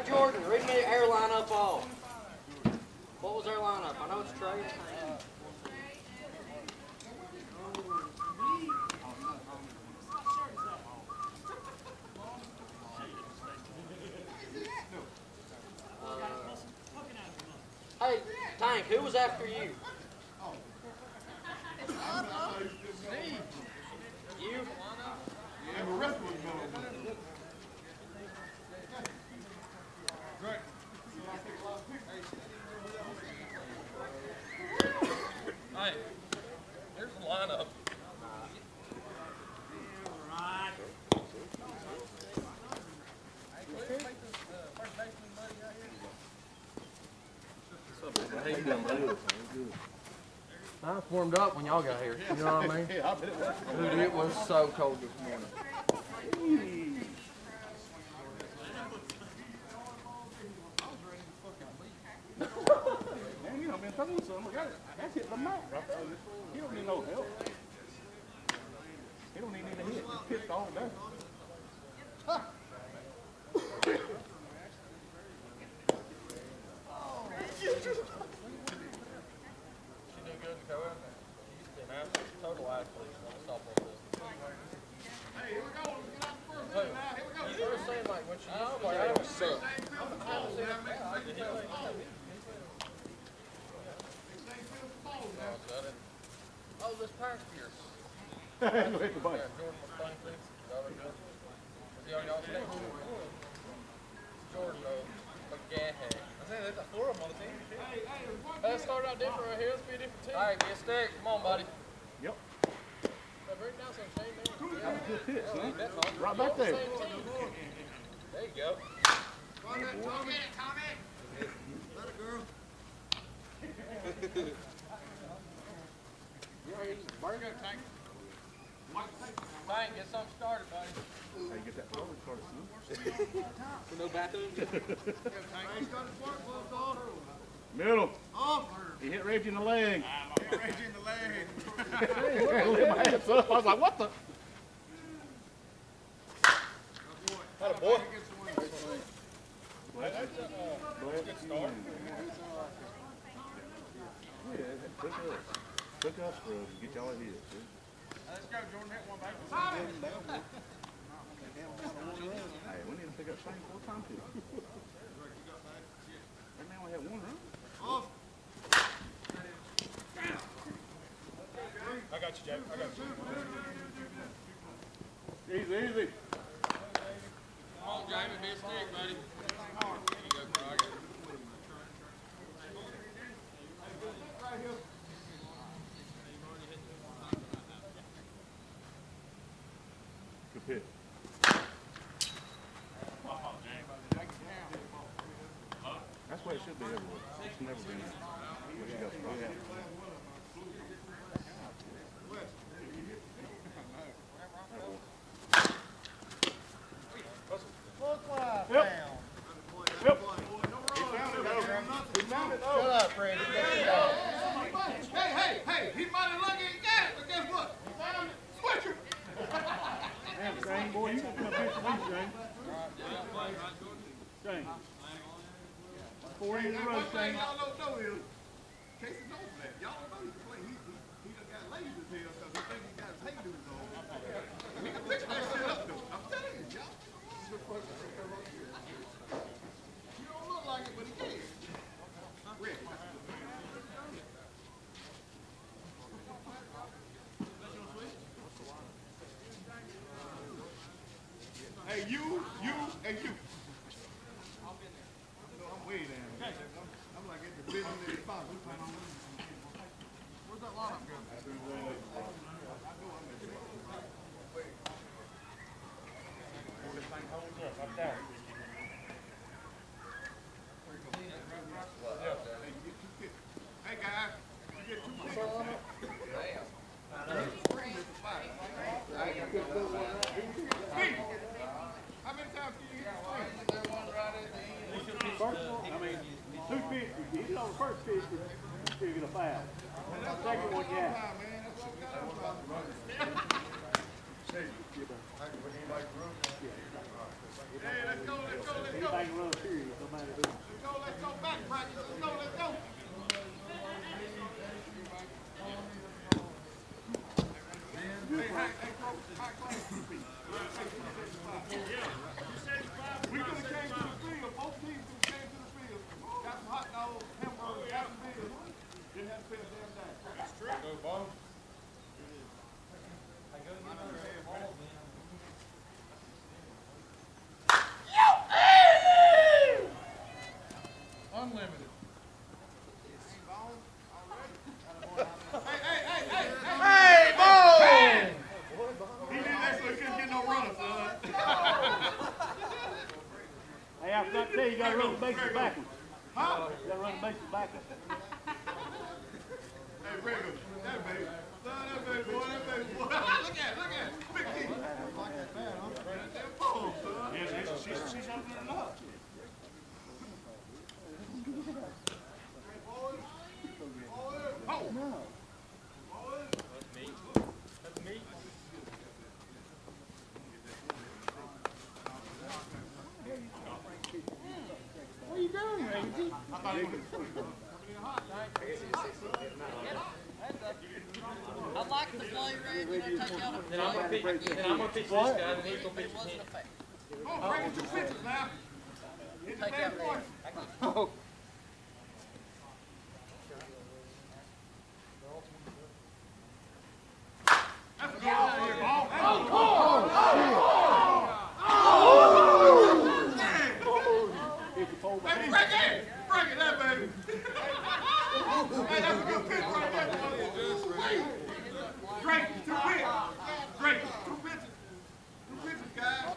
Jordan, read me our lineup off. What was our lineup? I know it's Trey. Hey, Tank, who was after you? You? Yeah, the rest was going. Great. Hey, here's the lineup. I warmed up when y'all got here. You know what I mean? Yeah, I bet it was. Dude, it was so cold this morning. Man, you know, man, tell me something. That's hit the mat right there. He don't need no help. He don't even need a hit. He's pissed all day. She do good to go in there. She used to be an absolute total athlete on the softball business. Hey, here we go. Get out the first Who? inning now. Here we go. You were saying like when she used to play, I was sick. Oh, this past year. Go ahead, the bike. Yeah, Jordan was playing for you. Was he on y'all's team? Jordan, McGahey. I said there's a four of them on the team. Let's start out different right here. Let's be a different team. All right, get a stick. Come on, buddy. Yep. Bring down some shade, man. That was a good pitch, man. That's all. Right back there. There you go. Let it, girl. Tank, get something started, buddy. Hey, get that roller started soon. No bathroom? Middle. He hit Reggie in the leg. Reggie in the leg. I lit my hands up. I was like, what the? Had a boy. Bless you. Yeah, it took us for to get y'all ideas. Let's go, Jordan. Hit one back. Hey, we need to pick up Shane 4 times too. That man only had one run. I got you, Jack. I got you. Easy, easy. Come on, Jamie. Be a stick, buddy. There you go, Craig. Good pitch. That's where it should be everywhere. It's never been there. What you got? Oh, yeah. Yep. Yep. Shut up, Fred. Hey, he might have lucky and got it, but guess what? He found it. Switcher. Man, Shane, boy, you can come pitch for me, Shane. Shane. 4 in a row, One thing Shane. y'all don't know is, Casey knows that. Y'all don't know he can play. He done got lazy as hell because he think he got his hay dudes on. He can fix that shit up, though. I'm telling you, y'all. You don't look like it, but he can. Rick. Hey, you, and you. I'm way down. I'm like at the business in the spot. Where's that lineup go? Hey guys, you get 2 tickets. Steve, how many times can you get free? I mean, 250. He's on the first pitch, you get a foul. The second one, yeah. Hey, let's go. Let's go back practice. Let's go. Hey, coach, high class. We could have came to the field. Both teams could have came to the field. Got some hot dogs, hamburgers, got some beers. Didn't have to pay a damn dime. That's true. Go, Bo. Unlimited. Hey, Bo! He did that so he couldn't get no runner, son. Hey, I forgot to tell you, you gotta run the bases backwards. Huh? You gotta run the bases backwards. Hey, Rigger, that baby. Son, that baby boy. Look at it. Big key. Like that bad, huh? That phone, son. Yeah, she's opening it up. Oh! No. That's me. What are you doing, Reggie? I like the play, Red. You know, take out a Then I'm gonna pitch this guy, and he's gonna pitch it him. wasn't effective. Oh, bring it 2 pitches now. Hit the Take bad out boy. Red. Oh. That's a good out here, ball. Baby, break it! Break it, that baby. Hey, that's a good pitch right there, boy. Drake, 2 pitches. Drake, 2 pitches. 2 pitches, guys.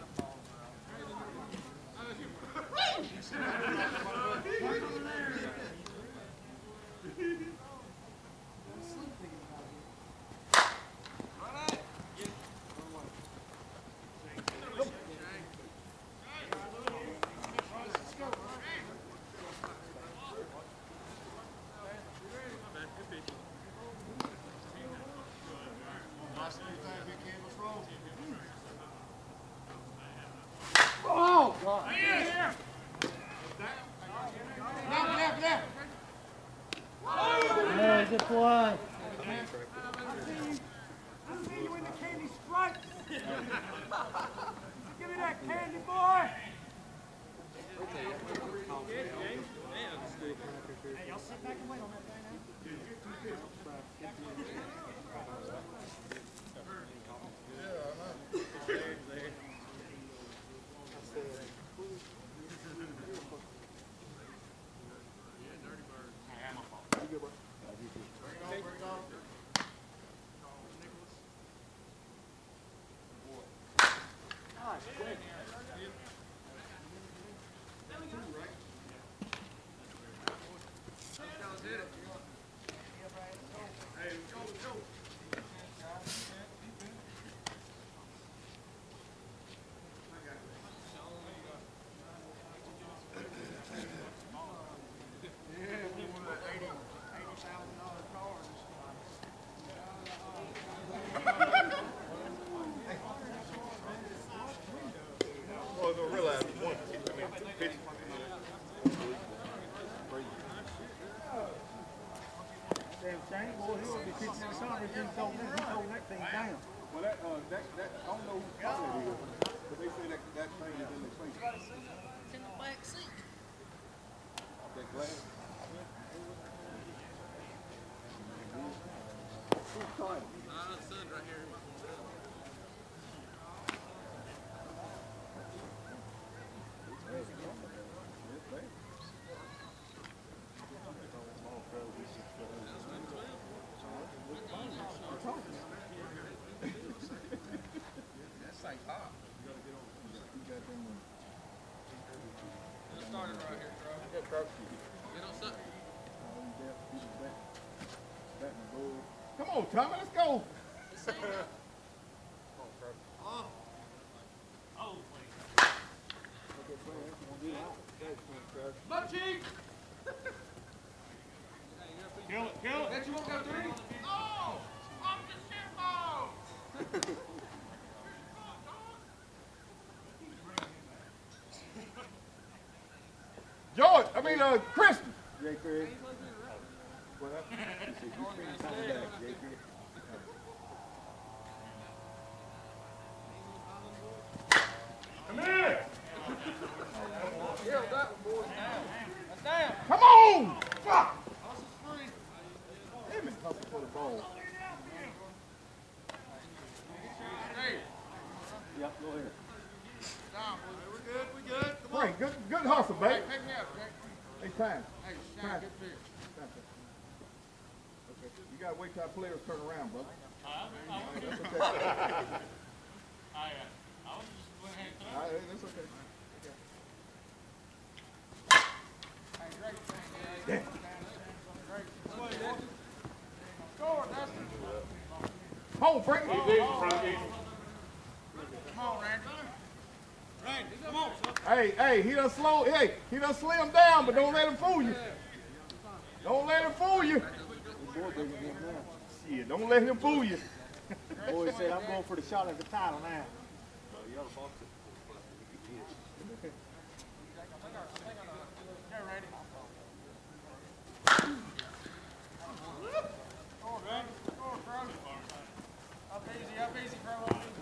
Oh, God. Down. There's a fly. I see you in the candy stripes. Give me that candy, boy. Hey, y'all sit back and wait on that thing now. Boys don't realize one. Pitch. Damn shame, boy, he'll be pitching in summer if he told that thing down. Well, that, I don't know who called it is, but they say that thing is in the face. It's in the back seat. That glass. Come on, Tommy, let's go. Butt cheek! Kill it. That you won't go through? Oh, off the shit ball. mean, Christian. Jay Craig. What up? He said, you spend time back, Jay Craig. Come here. Yeah, that one, boys. That's down. Come on. Fuck. Damn it, hustle for the ball. Yep, go ahead. We're good, we good. Come on. Frank, good hustle, baby. Hey, pick me up, Jake. Hey, time. Hey, Shine, Time. good pitch. Okay. You gotta wait till our players turn around, brother. That's okay. All right, that's okay. Hey, great thing, Yeah. Great. Score, Dustin. Home, Frank. Come on, Randy. Randy, come on, son. Hey, he done slim down, but don't let him fool you. Don't let him fool you. Shit, don't let him fool you. Boy said, I'm going for the shot at the title now. Yeah, Randy. Score, Randy. Score, Crow. Up easy, Crow. Up easy.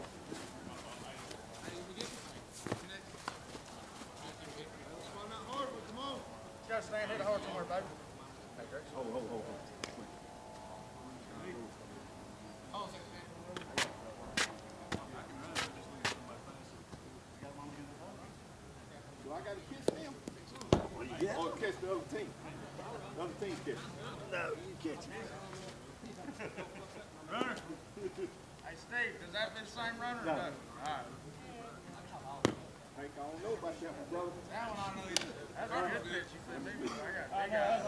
You gotta stand, hit it hard somewhere, baby. Hey, Drake. Hold. Do I gotta kiss them? Or catch the other team? The other team catch. No, you catch it. Runner. Hey, Steve, does that fit the same runner or No. no? All right. Hank, I don't know about that one, brother. That one I know you. That's a good pitch, you feel me? I got big eyes.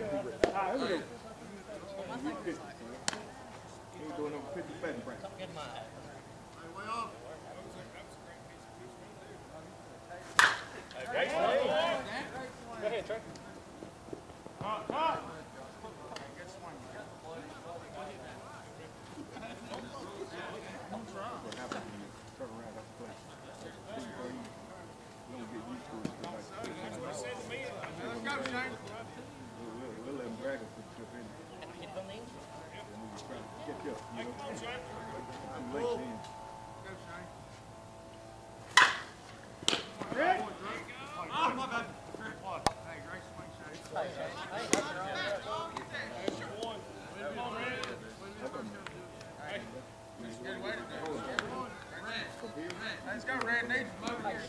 He ain't doing no 50 betting break. Go ahead, Trey. Good swing. What happens when you turn around after play? You don't get used to it. Let's go, Shane. We'll let them drag us to jump in. And we just try to catch up, you know? I'm late then. Go, Shane. Hey, great swing, Shane. Good way to do it. Let's go, Red. Needs to move here.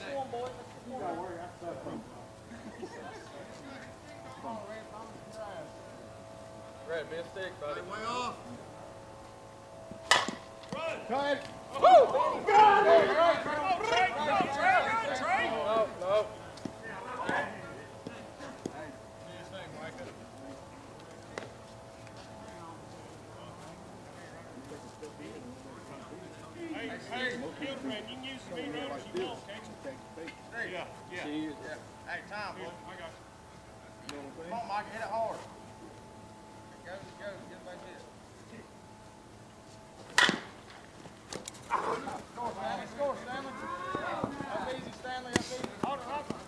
Red, be a stick, buddy. Way off. Cut. No. Hey, Tom, boy. Come on, Mike, hit it hard. Go, get it like this. Score, Stanley. Up easy, Stanley, up easy. Hold it, hold it.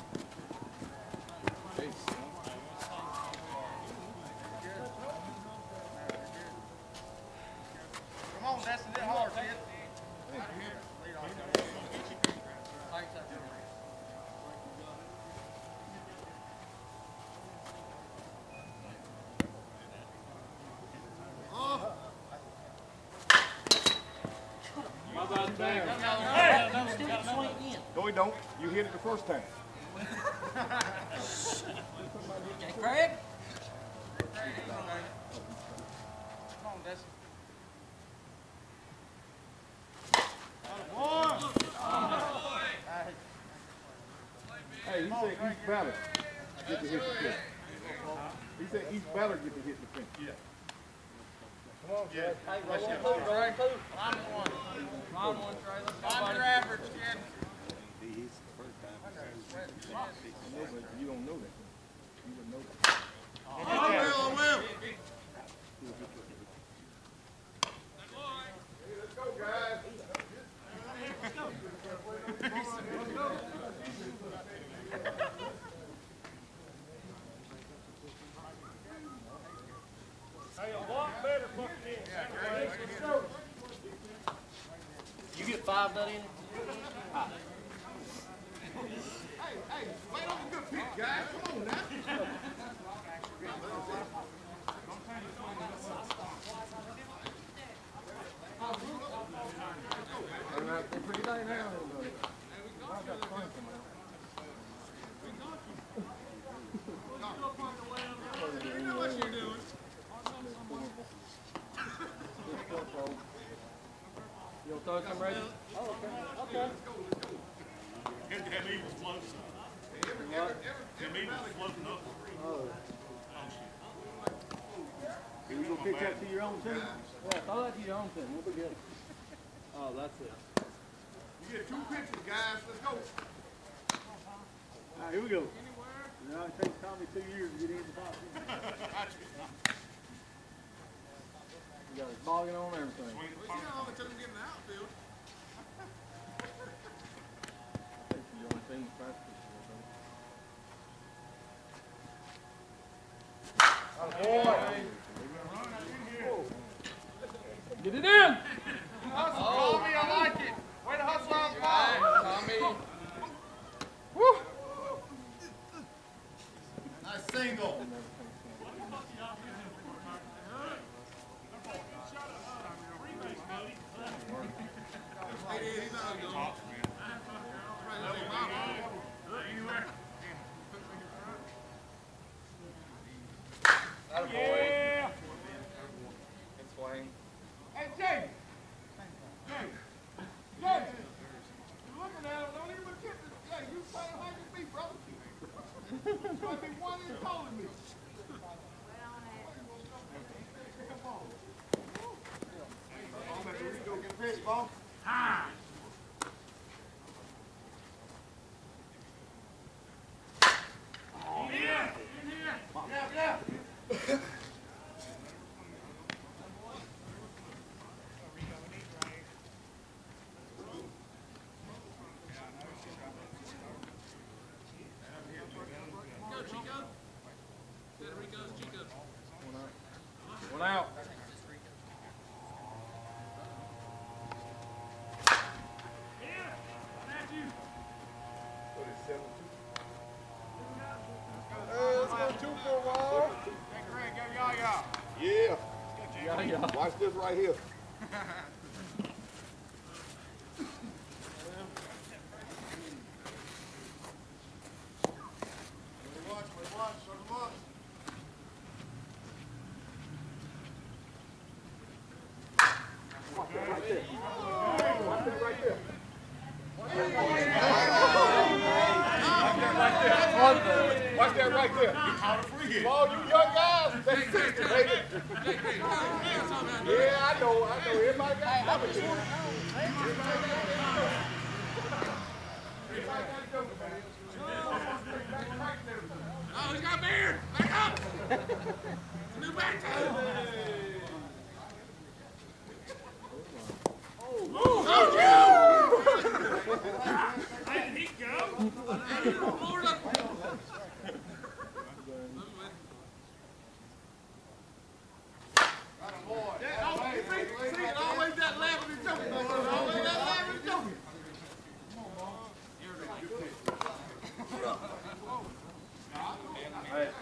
Come on, Dustin, hit it hard, kid. Lead on. Thanks, up here. No, he don't. You hit it the first time. Craig? Come on, Dustin. Hey, he said East Ballard get to hit the pitch. He said East Ballard get to hit the pitch. Yeah. Come on, Jay. Hey, roll on, Trey. Line one. Line one, Trey. Let's go. Find your average, kid. No, but you don't know that. You wouldn't know that. I will. Let's go, guys. You get 5 that in? Hey, wait on the good pitch, guys. Come on now. You know what you're doing. You want to throw some ready? Oh, okay. Okay. That meat was floating. That meat was floating up. Oh. Can you go pitch that to your own team? Yeah, throw that to your own team. We'll be good. Oh, that's it. You get 2 pitches, guys. Let's go. All right, here we go. Now it takes Tommy 2 years to get in the box. You got his bogging on everything. Well, you know, until we get in the outfield. Take your own team practice. Get it in! Hustle, Tommy. I like it. Way to hustle out the ball. Tommy. Woo. Nice single. Yeah. Good swing. Hey, Jay. Jay. Jay. You looking at him, don't even get this. Jay, you playing like you be, brother. You might be 1 year taller than me. I'm at the Rico get pitch, ball. Yeah. One out. Let's go 2 for a while. Hey, Greg, go yah-yah. Yeah. Yeah. Watch this right here. Watch, shut him up. Watch that right there. Watch that right there. Watch that right there. He caught a free hit. All you young guys, that's 60, baby. Yeah, I know. Everybody got something to do. Oh, he's got a beard. Back up. New back toe. Oh, you! Where did he go? Florida. See, it always that laughing and joking. Always that laughing and joking. Hey.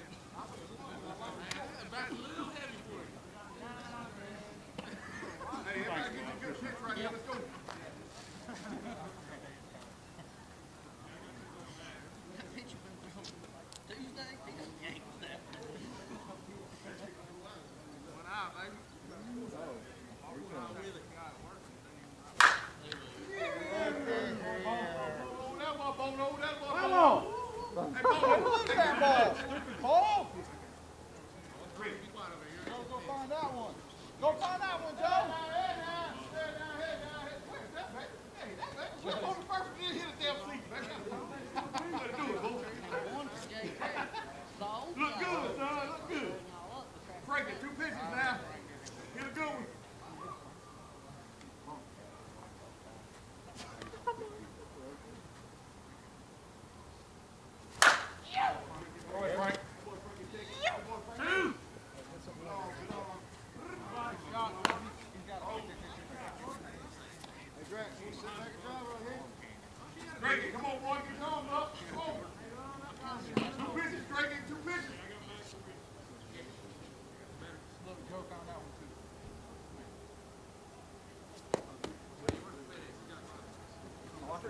Hey, everybody get a good pitch right here. Let's go. One out, baby. That ball, Bono. That ball. Hey, Bono. Take that ball.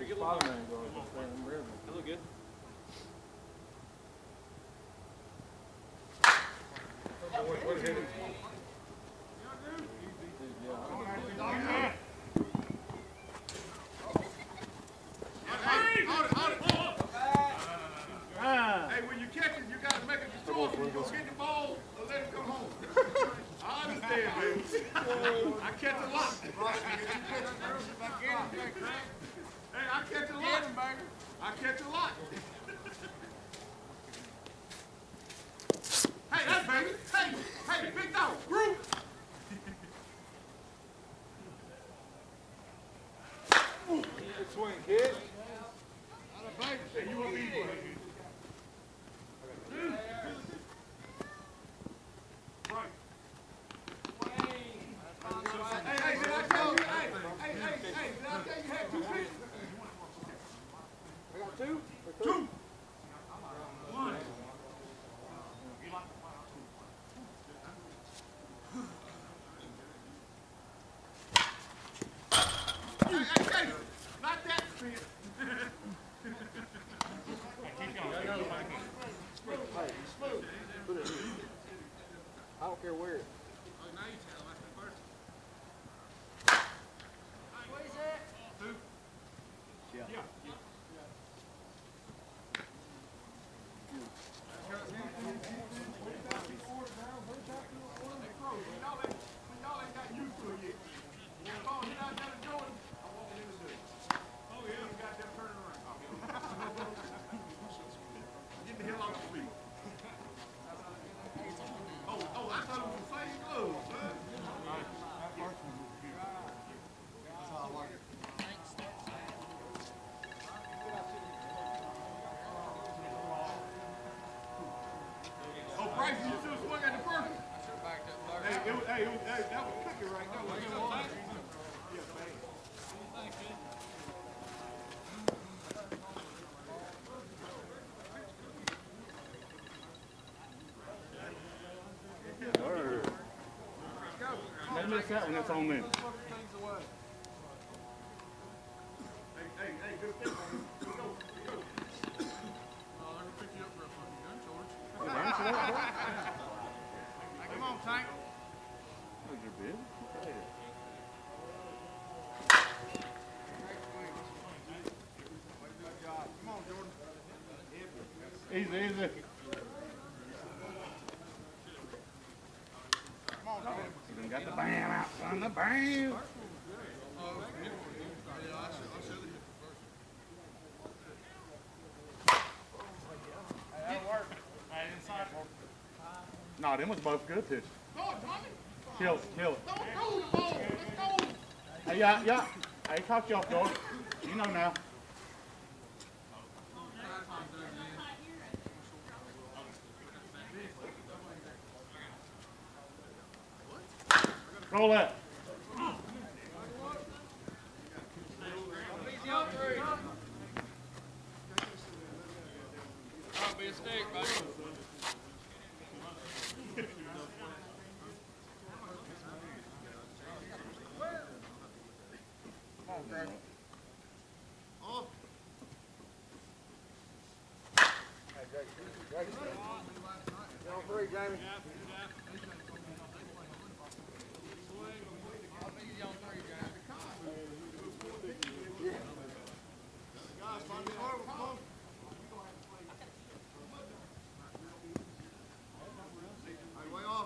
Pretty good little mark. That look good. What hit it? Hey, when you catch it, you got to make a decision. You go get the ball or let it come home. I understand, baby. I catch a lot. Hey, I catch a lot. I catch a lot. Hey, that's baby. Hey, big dog, group. Good swing, kid. Hey, you want me to Right. Hey, did I tell you? Hey, did I tell you had 2 pitches? I got 2? 2. 1. Hey, not that speed. I don't care where. Yeah. Y'all ain't got used to it yet. Oh, you're not done doing it. I want him to do it. Oh, yeah. You got that turning around. Get the hell off the field. Oh, I thought it was the same glove, man. Oh, Bryce, you should have swung at the first one. Hey, that was cooking right there. Yeah, man. Don't miss that one, that's on them. Hey, good thing. Go. Come on, Tank. Those are big. Come on, Jordan. Easy. Come on, Jordan. You done got the bam out, son. The bam. No, them was both good pitches. Go on, Tommy. Kill it. Don't throw the ball. Let's go. Hey, yeah. Hey, caught you off guard. You know now. Roll that. That'll be a stick, buddy. On 3, Jamie. Way off.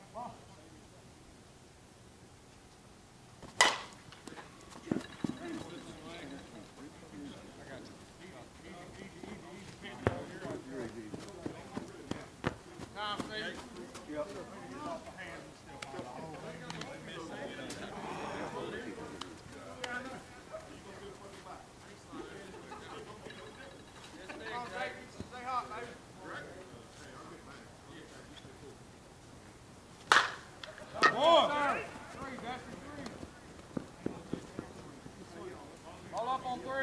Stay hot, baby. All up on 3.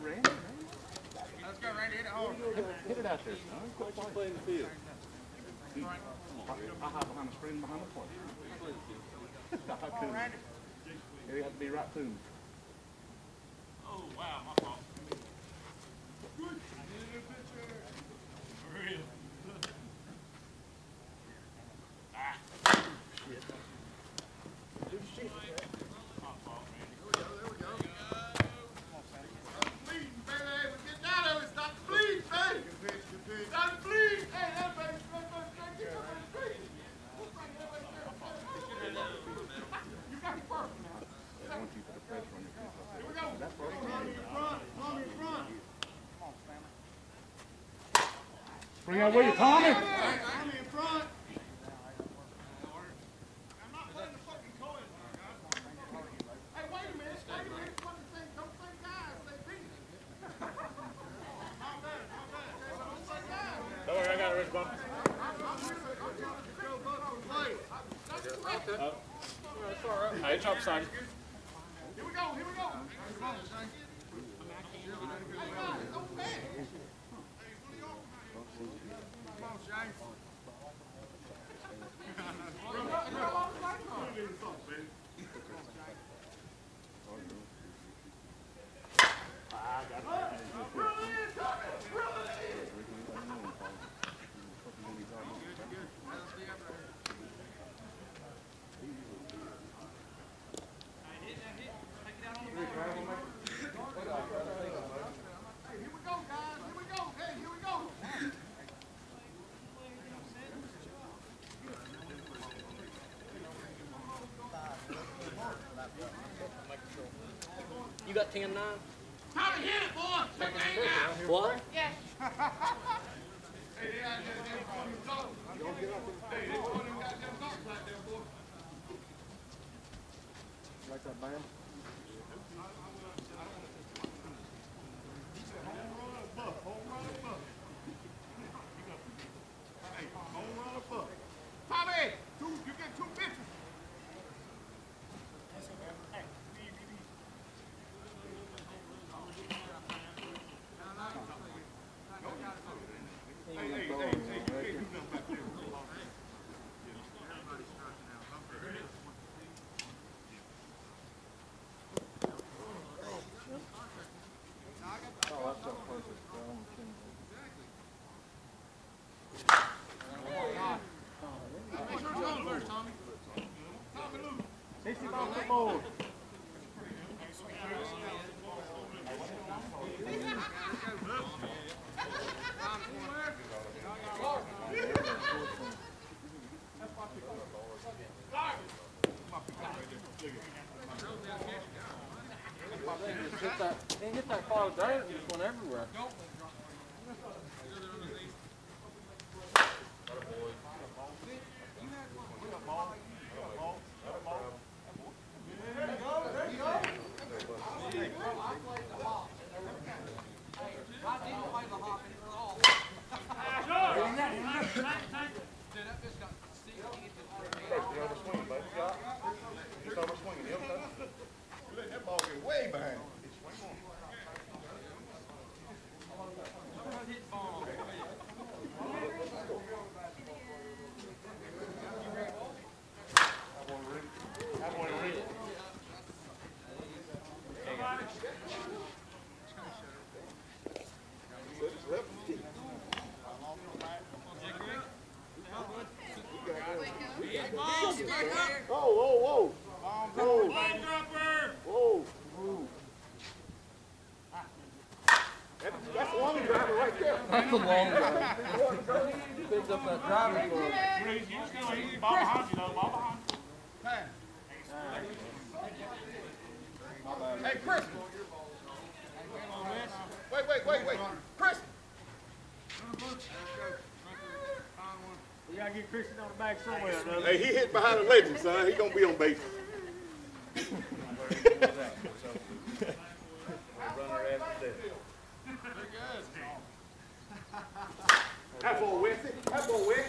Let's go, Randy. Hit it hard. Hit it out there, son. Quit playing the field. I hide behind the screen behind the point. I couldn't. It had to be right to me. Oh, wow, my fault. Good. For real. My fault, man. There we go. Stop bleeding, baby. Get down there. Stop bleeding, baby. Stop bleeding. Hey, that baby. Get up on the street. You got it first now. I want you to put the pressure on your feet. Here we go. That's first. Tommy in front. Bring that with you, Tommy. Tommy in front. I'm not putting the fucking coin. Hey, wait a minute. Fucking thing. Don't say guys. Say penis. Not bad. Don't say guys. Don't worry, I got it, Rich Bump. Hey, chop side. Here we go. Hey, guys, don't beg. Come on, Shane. You got 10-9? Tommy, hit it, boy. Check the aim out. What? Hey, they out there, they fucking talk. Hey, they one of them goddamn talks out there, boy. Like that band? Hey, home run or bust. Tommy, you get 2 pitches. Hey, you can't do nothing back there. Oh, that's so perfect. Make sure it's on first, Tommy. Tommy, loose. 60 off the board. Didn't hit that fall of dirt, it just went everywhere. Let that ball get way behind. Whoa. That's a long driver right there. That's a long drive. Picks up that driving force. Ball behind you, though. Ball behind you. Hey, Chris. Wait. Chris. We gotta get Christian on the back somewhere. Hey, he hit behind the legend, son. He gonna be on base. That ball wet. That ball wet.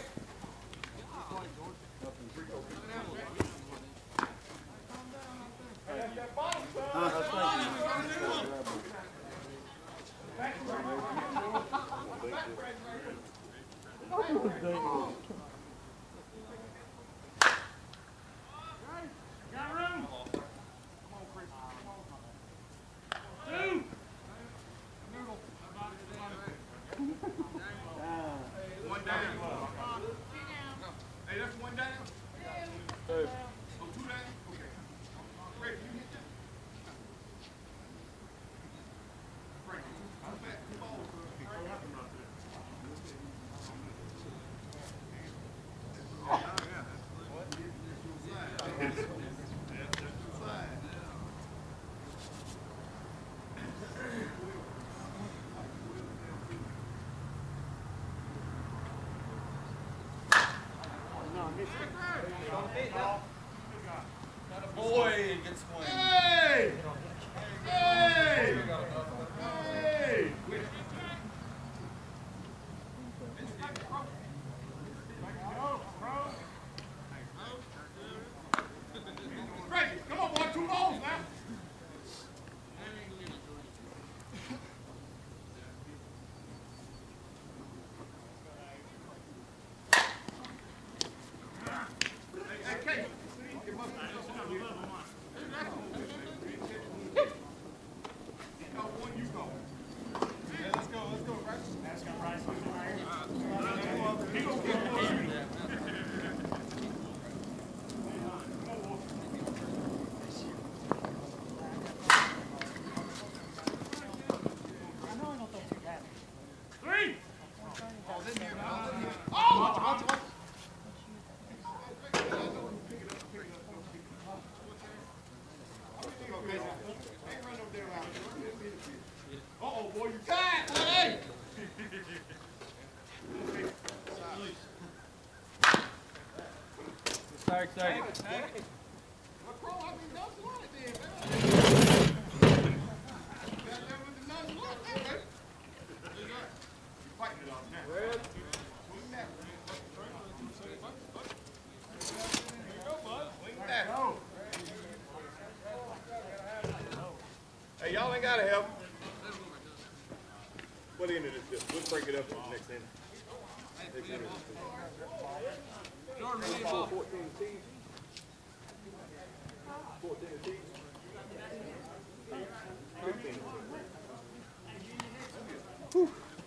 Boy, good swing. Hey! Hey! Hey! Great. Come on, boy. 2 balls now. Hey, Kate. You go. Hey, let's go, Bryce. Let's go, Bryce. He gonna get more. I know I don't throw too bad. 3. Oh! Uh-oh, boy, you tired, boy, hey! Sorry. Well, Crow, I mean, that's what it is, man. Got them with the nuts, what, man? You're fighting it off now. Red. Swing that. There you go, bud. Swing that. Hey, y'all ain't got to help. What inning is this? Let's break it up in the next inning. Next inning. 14 teams. 14 teams. 15. Whew.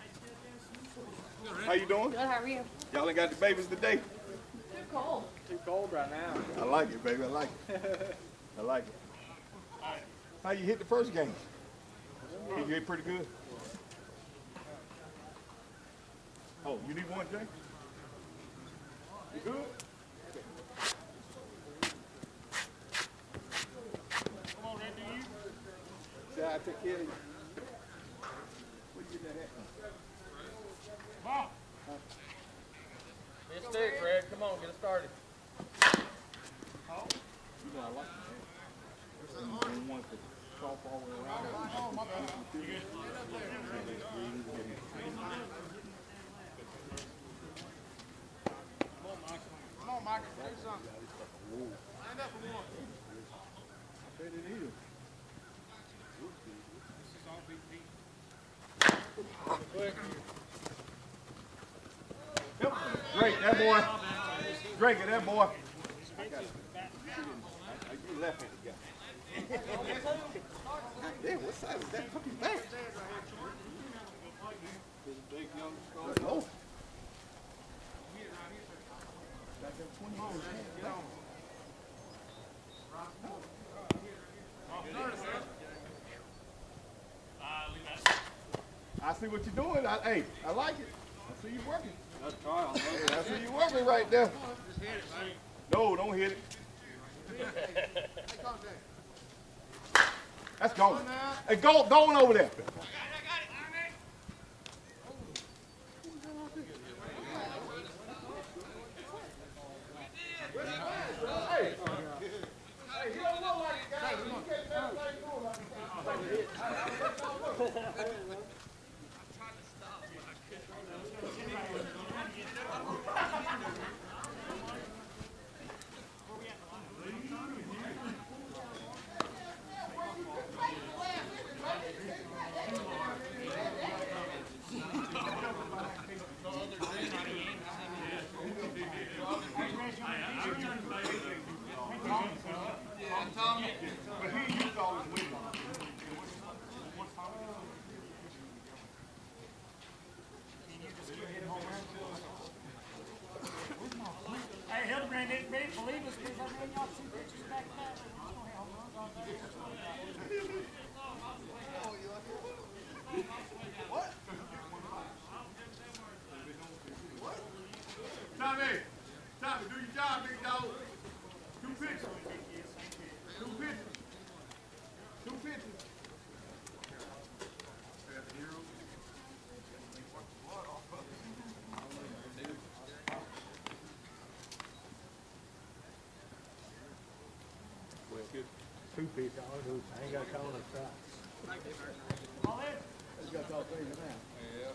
How you doing? Good, how are you? Y'all ain't got the babies today? Too cold. Too cold right now. I like it, baby. I like it. I like it. How you hit the first game? You hit pretty good? Oh, you need one, Jay? You good? Come on, Randy, you. See how I take care of you? Where you get that at? Come on. Get a stick, Red. Come on, get it started. You know I like it, man. One for softball around. Oh, my bad. Come on, Mike. Do something. Line up for one. I bet it is. This is all big deep. Yep. Great, that boy. Drake it, that boy. I got it. You left-handed guy. Damn, what size is that fucking bat? Big young strong. Oh. I see what you're doing. Hey, I like it. I see you working. Let's try on. I see you working right there. No, don't hit it. That's going. Hey, going over there. Hey, Hildebrand didn't believe us because I ran y'all 2 pitches back to back. We're gonna have home runs all day. pitch. I ain't got to call no shots. All in. Just got to call things now. Yeah.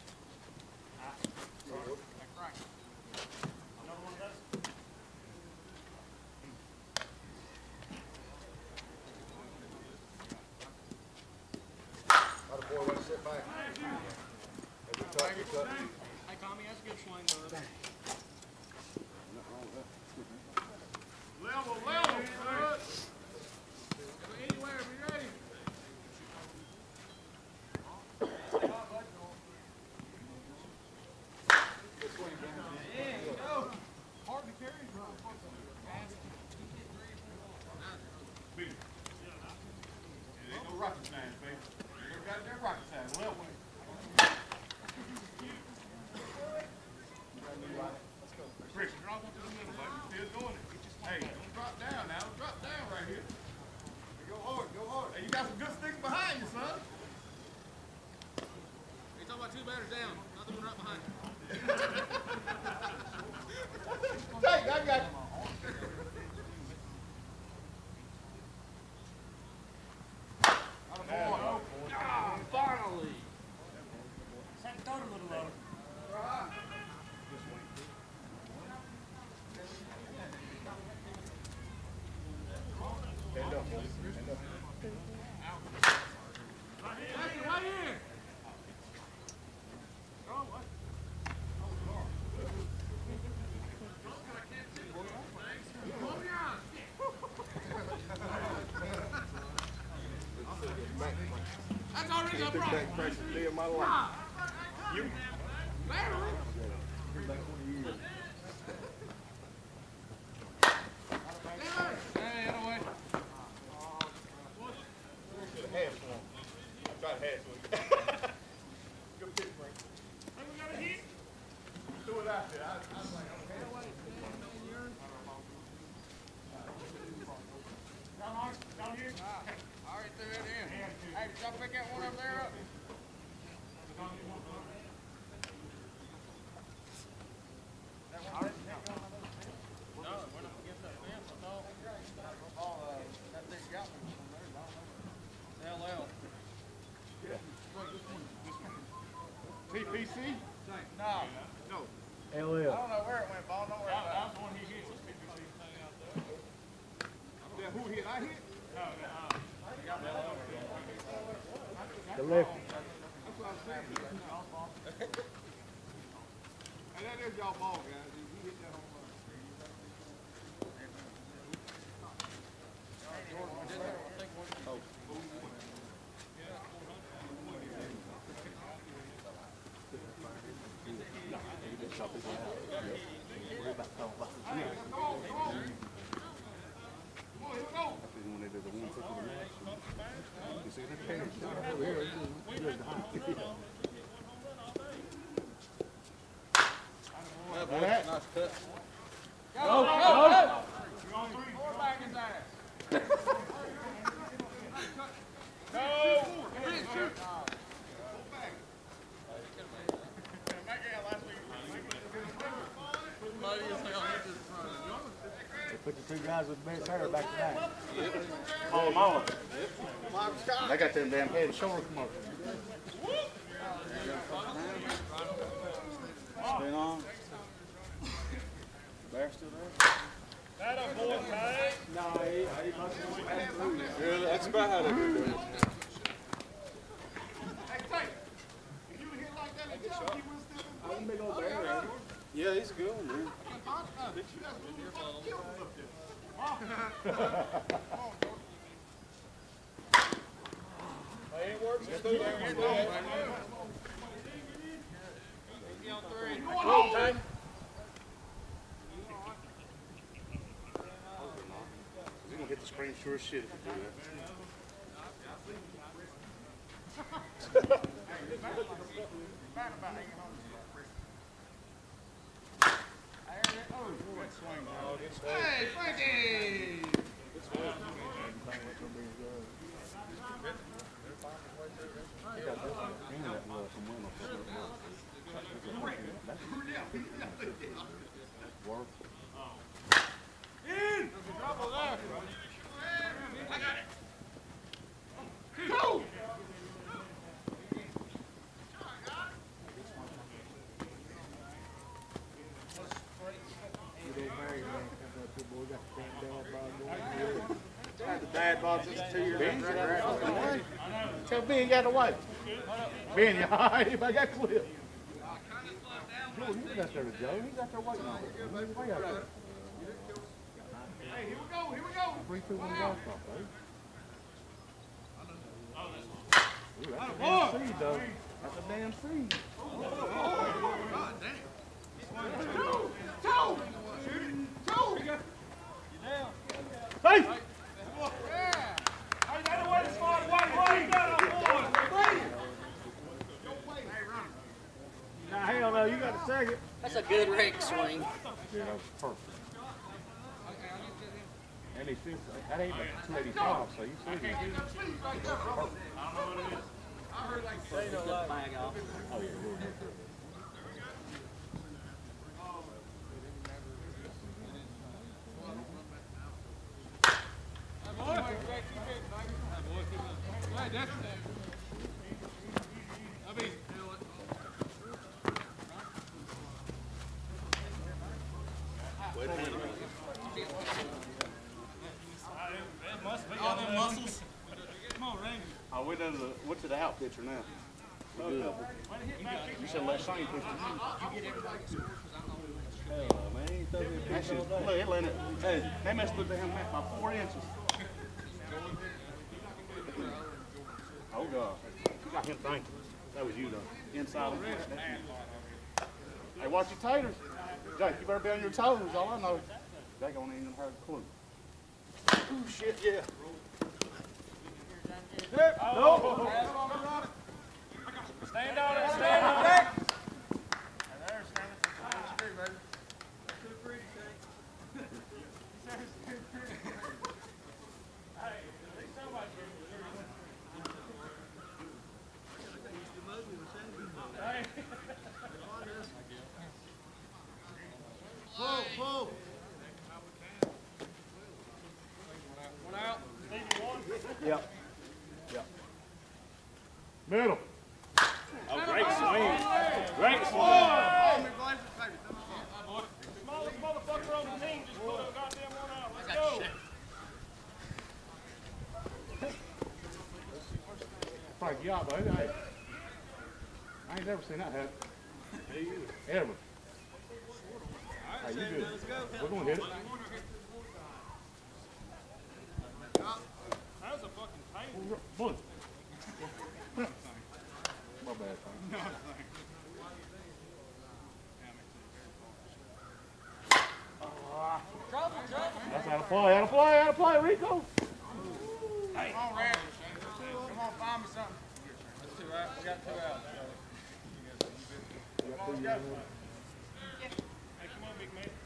Another one of those. Not a boy, let's sit back. Hey, Tommy, that's a good swing, bud. Level, bud. Anywhere, be ready. Hard to carry. Big. It ain't no rocket science, baby. You never got that rocket science. Well, Chris, drop into the middle, baby. Still doing it. Hey, don't drop down now. Drop down right here. Go hard, go hard. Hey, you got some good sticks behind you, son. You talking about 2 batters down, not the one right behind you. Hey, I got you. Finally. Second throw a little low. Stand up, boy. Stand up. Right here. That's already a Big problem. back pressure day of my life. You. Larry. Back 20 years. Hey, that way. Half one. I tried half one. Good pitch, Frank. Hey, we got a hit. Threw it out there. I was like, okay. Down here. I already threw it in. Hey, did y'all pick that one up there up? No, we're not against that fence, no. That thing got me from there, I don't know. LL. TPC? No, No. I don't know where it went, Ball, don't worry about it. That's the one he hit. Yeah, who hit? I hit? The left. That's what I'm saying. Hey, that is y'all ball, guys. He hit that home run. Nice cut. Quarterback his ass. No! Pitcher! They put the 2 guys with the best hair back to back. Call them all. I got them damn head and shoulder commotion. Spin on. Bear still there? That a boy, hey? No, he must have passed through. Yeah, that's about how they do it. Hey, Tate, if you hit like that in jump, he would still I'm big old bear. Yeah, he's a good one, man. It works. It's too there. On 3. He's gonna hit the screen sure as shit if you do that. Hey, Frankie! Work. In! There's a trouble there. I got it. Tell Ben you got the white. Ben, you all right? Anybody got Cliff? Jordan, you got there to Joe. He got there waiting on it. Way out there. Hey, here we go, here we go. 3-2 on the golf club, baby. Ooh, that's a damn seed, though. That's a damn seed. God damn. Two. Hey! Nah, hell no, you got a second. That's a good rake swing. Yeah, that was perfect. And he thinks that ain't but 285, so you see it. Get the bag off. Oh, yeah, we'll make it. Oh, we're to the out pitcher now. You should let Shane pitch. Man, he threw me a pitch all day. Look, he let it. Hey, they messed with him by 4 inches. Oh, God. You got him thinking. That was you, though. Inside of it. Hey, watch your taters. Jake, you better be on your toes. All I know. Jake ain't even heard a clue. Ooh, shit, yeah. No. Stand on it, stand on it. And there's standing. Screw, baby. Too pretty, Shane. Hey, at least somebody can. Hey. Whoa. One out. Stevie, one. Yep. Middle. Oh, great swing. Great swing. Smallest motherfucker on the team just put a goddamn one out. Let's go. Frank, you out, buddy. Hey. I ain't never seen that happen. Ever. Hey, you good. We're going to hit it. That was a fucking pain. Bullet. My bad, Frank. That's out of play, Rico. Hey. Come on, Randy. Come on, find me something. That's 2 out. We got 2 out. Come on, let's go. Hey, come on, big man.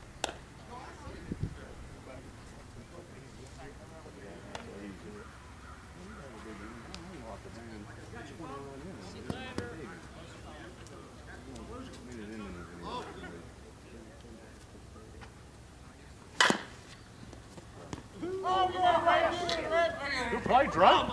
Good play, Drake.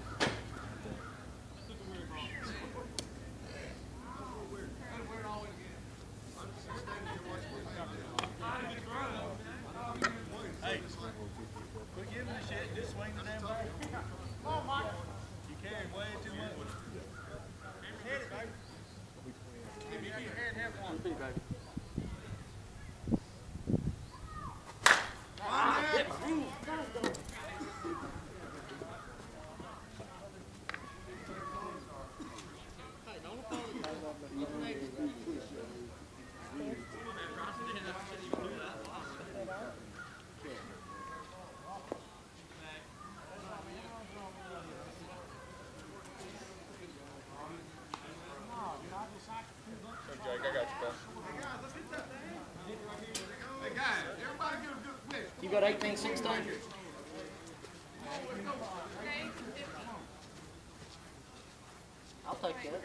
Hey, quit giving a shit. Just swing the damn ball. Come on, Mike. You carry way too much. Hit it, baby. Give me your head and have one. Jake, I got you, bud. Hey, guys, everybody get a good pitch. You got 18, 16? I'll take that.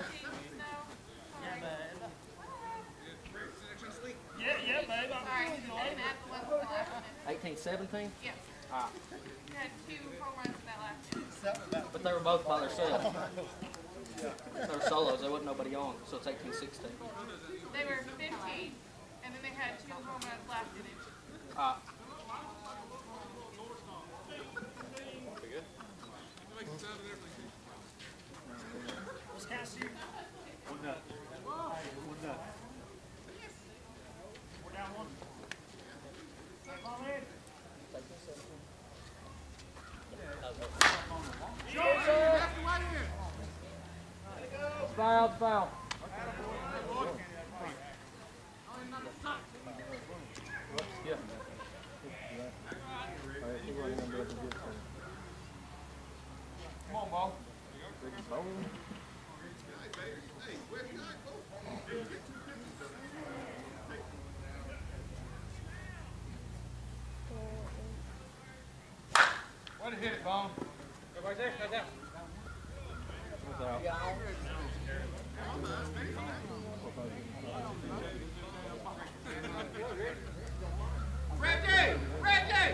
Yeah, babe. Sorry, I didn't add the one for the last one. 18, 17? Yes. Ah. You had 2 home runs in that last one. But they were both by themselves. They were solos. There wasn't nobody on, so it's 18, 16. They were 15, and then they had 2 home runs left in it. Ah. Pretty good. Let's kind of see. One nut. One nut. We're down one. Come on in. Foul, foul. Come on, ball. Way to hit it, Bone. Go right there, right there. Reggie! Reggie!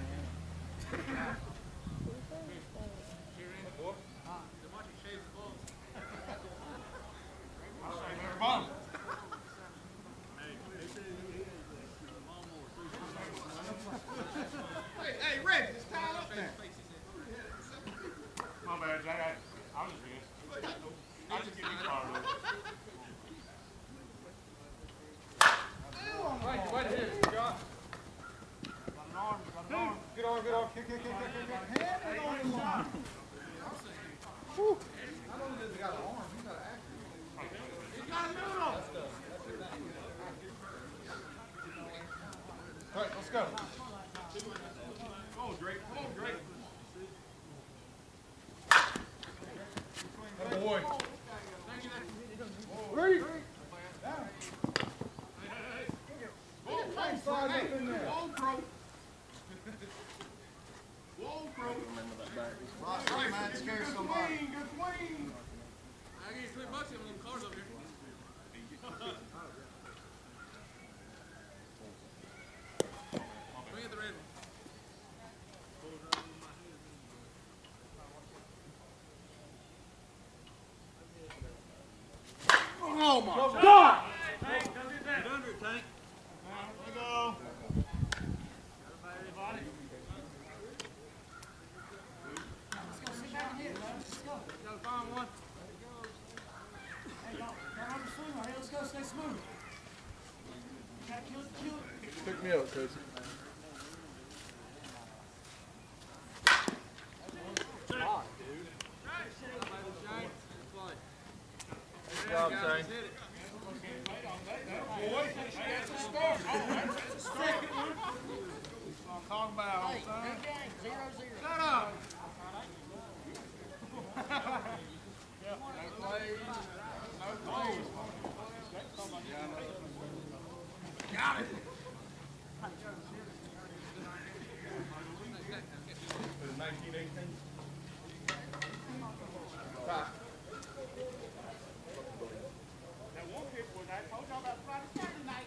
Bone. Hey, Reggie, it's tied up now. My bad, Jack. I was just missed. I just get these fired up. Way to hit it, Scott. Good arm, good arm. Kick, kick, kick, kick, kick. All right, let's go. Come on, Drake. Come on, Drake. Good boy. Whoa, Crow. Whoa, Crow. Right, man, scare somebody. Good swing. I get $20 on them cars up here. Bring it the red one. Oh my God! Get under it, Tank. There we go. Gotta find one. Hey, don't run the swing right here. Let's go. Stay smooth. You gotta kill it. Pick me up, Casey. Good job, Shane. Talking about, son. Good game. 0-0. Shut up. Got it. That one pitch was I told y'all about Friday, Saturday night.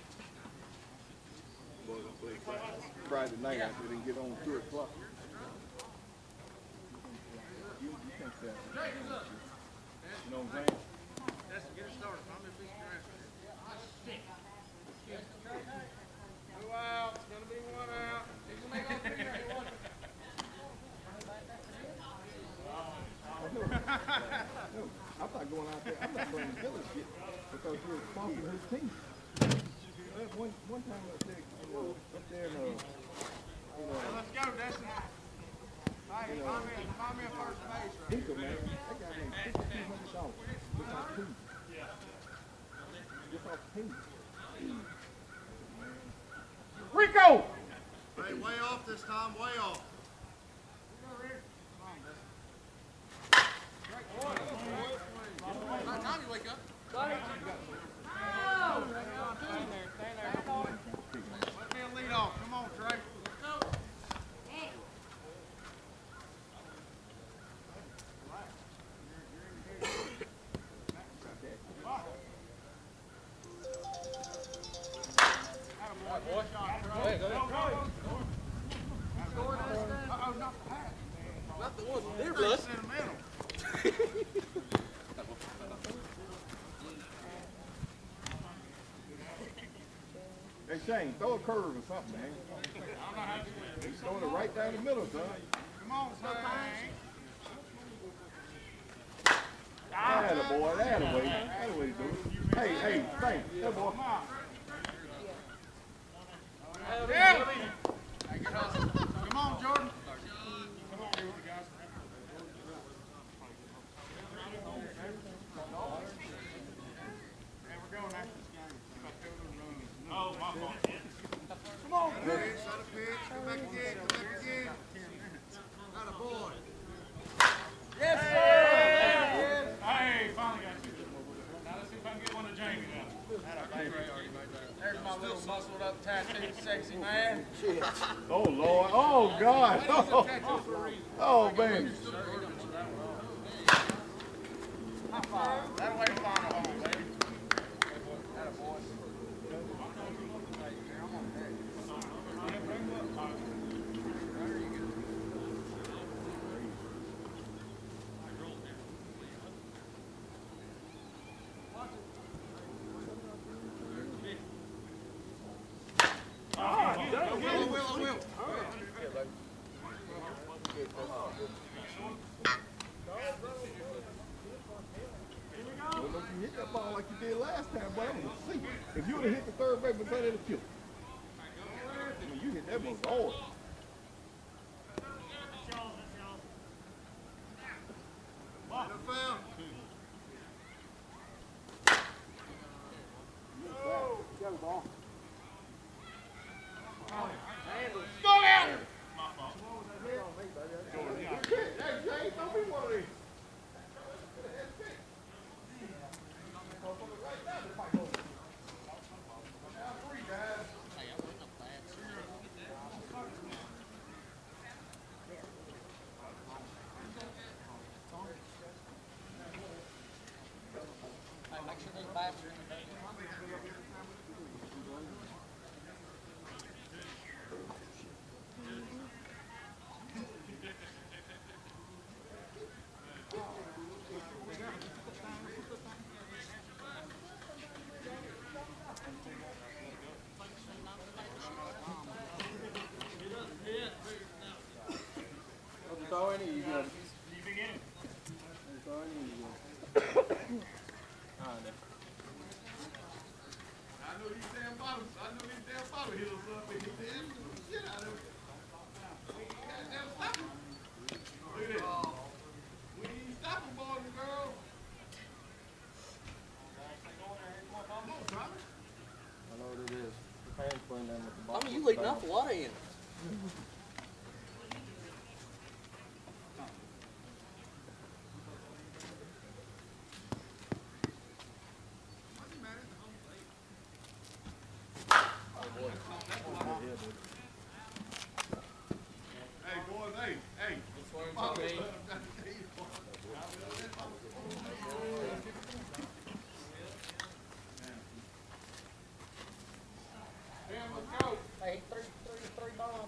Friday night after they get on 2 o'clock. You think that? You know what I'm saying? That's get it started. I'm gonna be around. Two outs. It's gonna be one out. He's gonna make all three right. I'm not going out there. I'm not playing village shit because you're sponsoring his team. One time up there, up there in Let's go, Dustin. Hey, find me a first base right. Pico, man. That guy made $5,200 just off team. Just off team. Rico! Hey, way off this time, way off. By the time you wake up. Let me a lead off. Come on, Trey. Hey, go ahead. Not the one there, bud. Sentimental. Hey, Shane, throw a curve or something, man. He's throwing it right down the middle, son. Come on, Tank. That a boy. That a way. That a way to do it. Hey, hey, thank you. That boy. Come on, Jordan. Oh, my fault. Come on, pitch. Shot a pitch. Come back again. Come back again. Not a boy. Yes, sir! Hey, finally got you. Now let's see if I can get one to Jamie now. There's my little muscled up tattooed sexy man. Oh, Lord. Oh, God. Oh, oh man. That way to find a home, baby. That a boy. You hit that ball like you did last time, boy. I'm gonna see. If you would have hit the third baseman, that'd have killed. I mean, you hit that ball hard. Make sure these bats are in the throw any, you got it. Throw any, you got it. I know these damn bottles. I know these damn bottle hitters up in here. Damn shit out of it. Goddamn stop them. Look at this. We ain't stop them, boys and girls. Come on, Tommy. I know what it is. The fans playing them with the ball. I mean, you leak enough water in. Hey, boys, hey, hey. Damn, let's go. Hey, three bombs.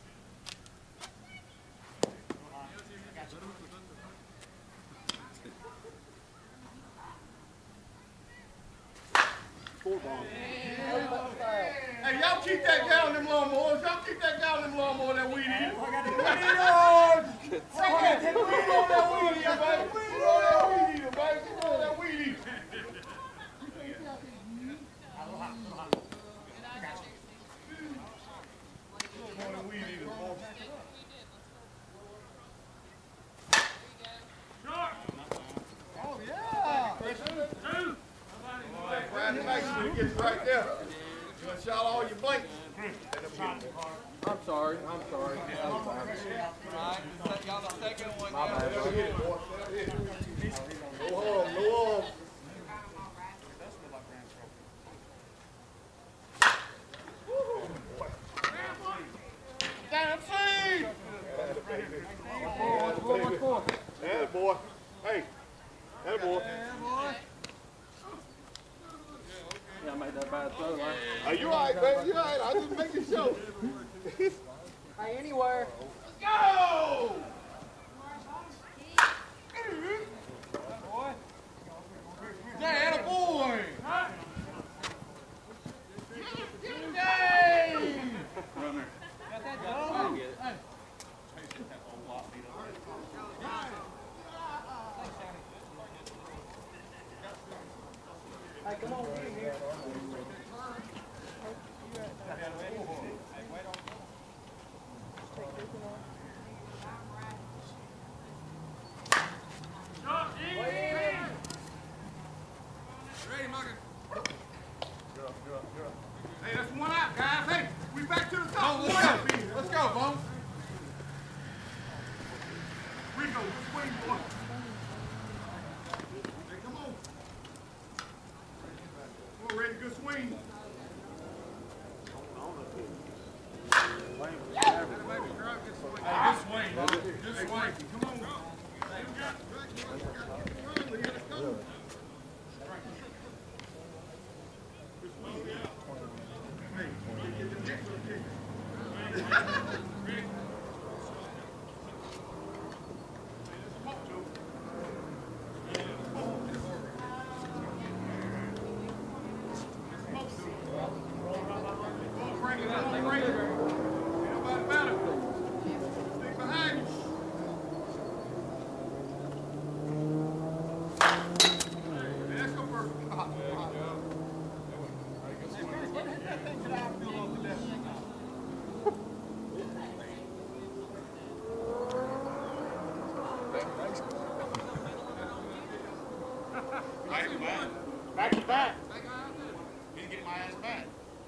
Hey, y'all keep that guy on them lawnmowers. Y'all keep that guy on them lawnmowers that weed eater. I got the weed on. Right there. Weed on that weed eater, baby. Weed on that weed eater, baby. Weed on that weed eater. On the weed eater, boy. Oh, yeah. Right next to it gets right there. You done shot all your blanks. I'm sorry. I'm sorry. Y'all the second one. My bad, bro. Hit it, boy. Hit it. No harm, no harm. Damn, see! That boy. Hey, that boy. Yeah, I made that bad throw, man. Are you all right, baby? You all right? I just making sure. Hey, anywhere. Go! Yeah, a boy. Yay! swing. Hey, good swing, bro. Good swing. Come on. Back to back. He's getting my ass back.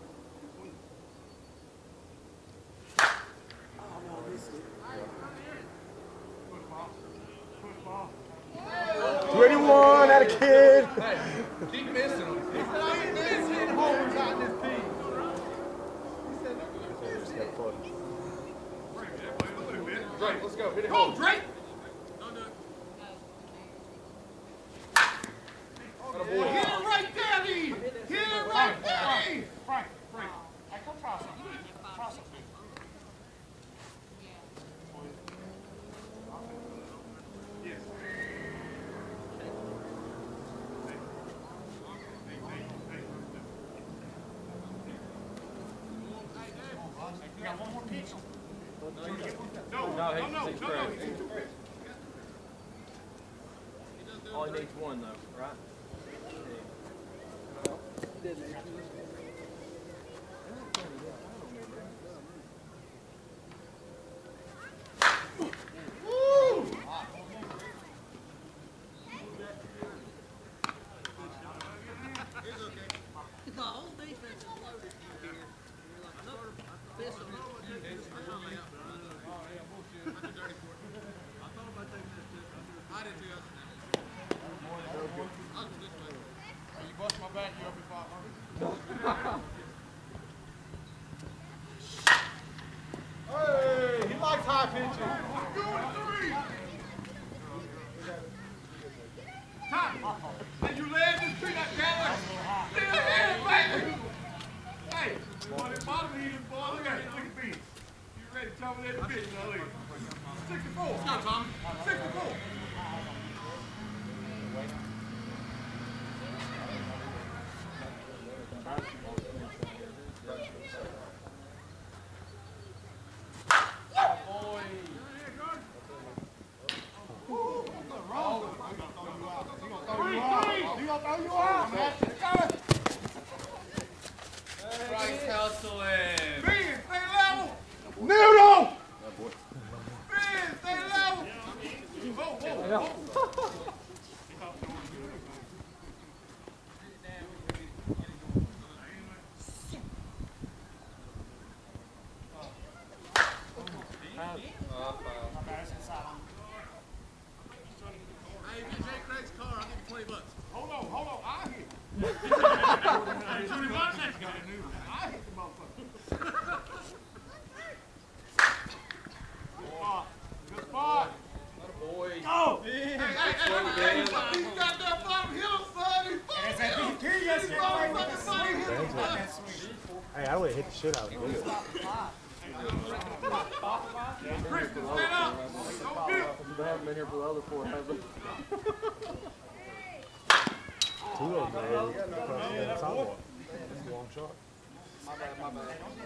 "21 at a kid." Keep missing him. Drake, let's go. Hit it home. Drake! Hit it right there, Lee! Hit it right there, Lee! Frank. Hey, come try something. Try something. You got one more pitch? No. All he needs one though, right? You bust my back, you owe me 500. Hey, he likes high pitches. Did you land this tree that down? Still here, baby! Hey, boy, that bottom heating, boy, look at it, look at me. You ready to tell me that bitch, now look. 64. Let's go, Tommy. 64. Bryce hustling. Ben, stay level. Noodle! Ben, stay level. Whoa. Hey, if you take Craig's car, I'll give you $20. Hold on, I'll hit. Hey, 20 bucks, that's got it, dude. I'll hit the motherfucker. Good spot. Boy. Oh! Hey, these goddamn bottom hitters, son. That's that BT yesterday. Motherfucking bottom hitters. Hey, I would have hit the shit out of him. Christian, stand up. Don't get. They haven't been here for the other four, have they? Two of them, man. Across the sidewalk. That's a long shot. My bad.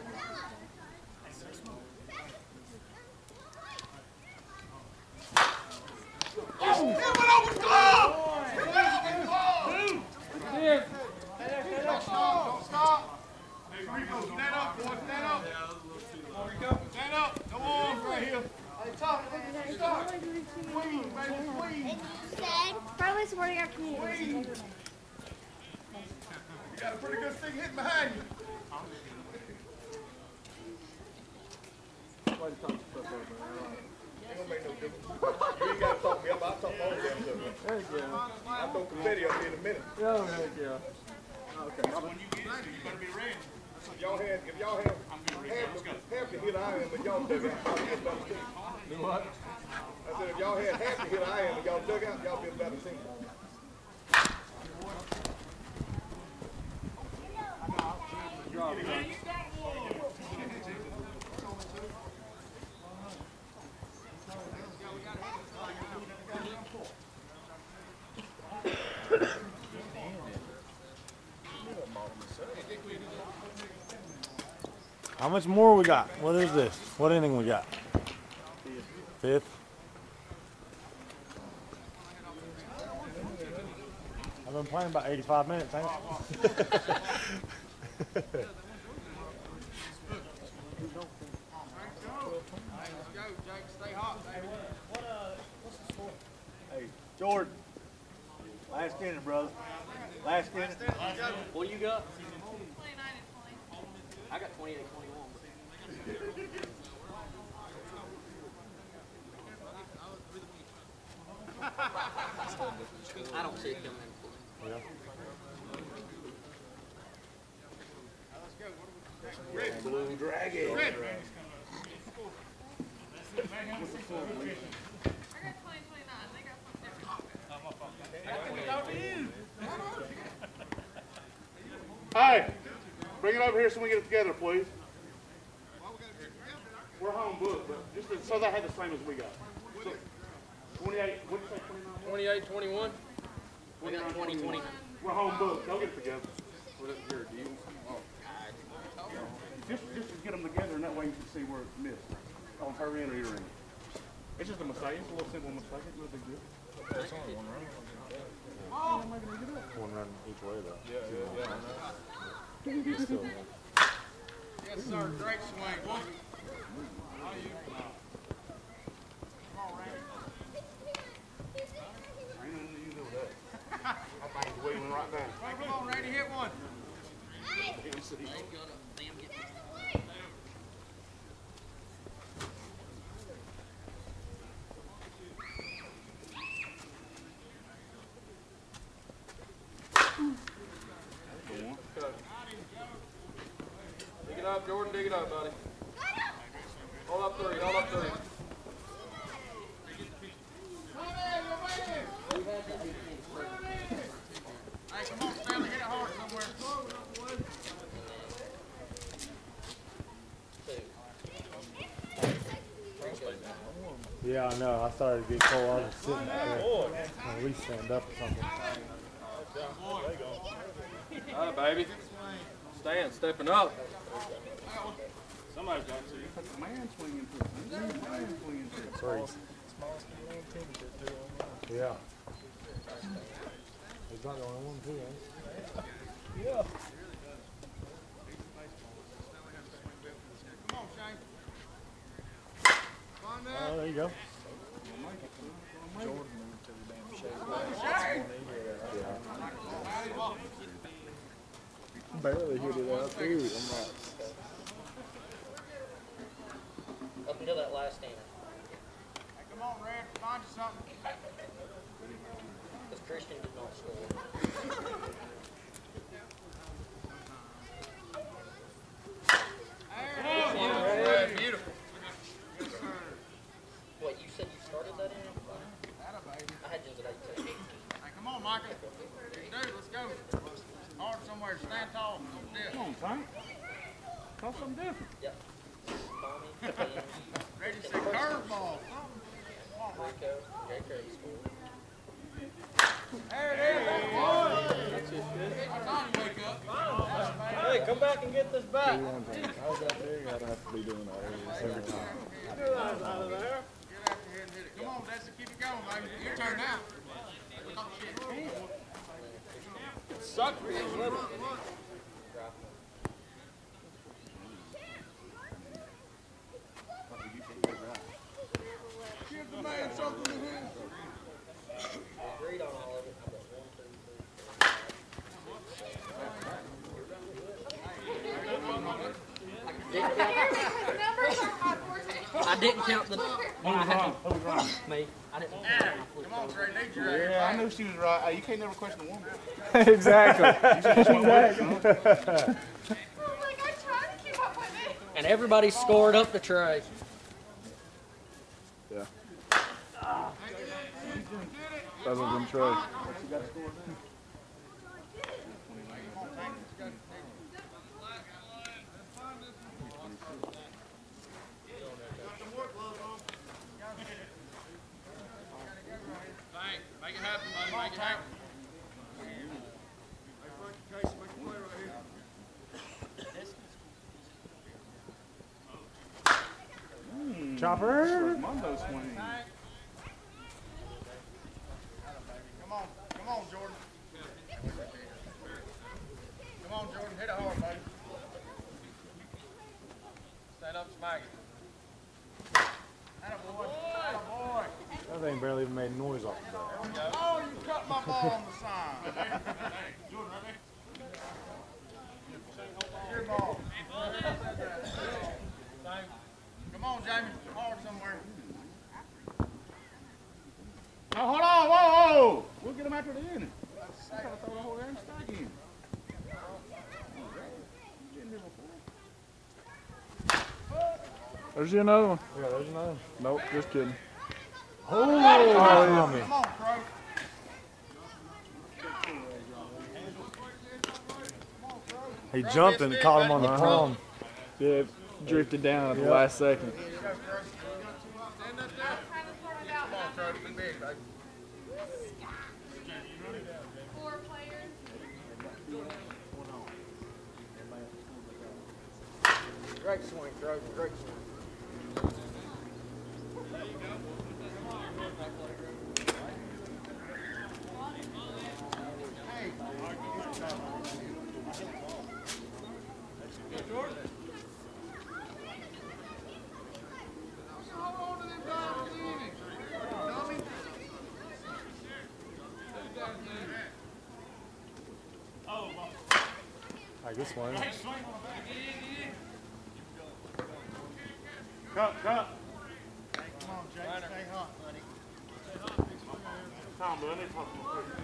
It went over the glove. It went over the glove. Don't stop. Hey, Rico, stand up, boy. Stand up. Rico, stand up. No arms right here. Hey, Tom, start. Swing, baby, swing. Probably supporting our community. Swing. You got a pretty good stick hitting behind you. Ain't gonna make no difference. You ain't gotta talk me up. I'll talk all of them. There you go. I'll throw confetti up here in a minute. Oh, heck yeah. Okay. If y'all had half the hit I am, but y'all dug out, y'all be a better team. Do what? I said if y'all had half the hit I am, and y'all dug out, y'all be a better team. How much more we got? What is this? What inning we got? Fifth. I've been playing about 85 minutes, ain't it? Hey, Jordan. Last inning, brother. Last inning. What do you got? 29 and 20. I got 28, 21. I don't see it coming in. Yeah. Blue Dragon. I got 20, 29. They got something different. Hey, bring it over here so we get it together, please. We're home booked, but just so they had the same as we got. So, 28, what did you say, 29? 28, 21. We got 20, 20. We're home booked. They'll get it together. Here, do you? Just to get them together, and that way you can see where it's missed. On her end or your end. It's just a mistake. It's a little simple mistake. It's no big deal. One run each way, though. Yeah. Still, Yes, sir. Great swing. How you? Ain't nothing you do with that. That thing's wheeling right down. Come on, Randy, hit one. Dig it up, Jordan. Dig it up, buddy. All up three. All up three. Hey, come on, Stanley, hit it hard somewhere. yeah, I know. I started to get cold. I was sitting there. At least stand up or something. All right, baby. Stepping up. Somebody's got to. That's a man swinging to it. Man swinging to it. Three. Yeah. He's not the only one, too, eh? Come on, Shane. Come on now. Oh, there you go. Barely hit it out there. I'm like, Up until that last inning. Hey, come on, Red. Find you something. Because Christian did not score. Red, beautiful. What, you said you started that inning? Atta baby. I had yours at 18. Hey, come on, Michael. Dude, let's go. Hard somewhere. Stand tall. Don't dip. Come on, Tank. Call something different. Yep. Tommy, Dan, Reggie said curveball. Rico, Jay Curry scored. There it is. That's one. I thought he'd wake up. Hey, come back and get this back. I was out there, I'd have to be doing that every time. Out of there. Get after here and hit it. Come on, Dexter. Keep it going, baby. Your turn now. Talk shit. Sucked for these little. Give the man something to do. Agreed on all of it. I got 1, 2, 3, 4, 5. I didn't count the Who was wrong? Who was wrong? Me. I didn't. Come on, Trey, need your ass. Yeah, I knew she was right. Hey, you can't never question a woman. Exactly. I'm like, I'm trying to keep up with it. And everybody scored up the tray. Yeah. Other than Trey. Make it happen, buddy. Make it happen. Chopper. Mondo swing. Come on, Jordan. Come on, Jordan. Hit it hard, buddy. Stand up, smack it. Attaboy. Attaboy. That thing barely even made noise off the bat. Oh, you cut my ball on the side. Jordan, right there. Your ball. Come on, Jamie. Hard somewhere. Oh, hold on, whoa! We'll get him after the inning. I gotta throw the whole damn stack in. There's you another one. Yeah, there's another one. Nope, just kidding. Oh, Come on, Crow. he jumped and caught him on the palm. Yeah, it drifted down at the last second. Stand up there. Come on, Crow. Be big, baby. 4 players. Great swing, Crow. Great swing. Like this one. Cut. Come on, Jake. Stay hot, buddy. Tom, but I need to talk to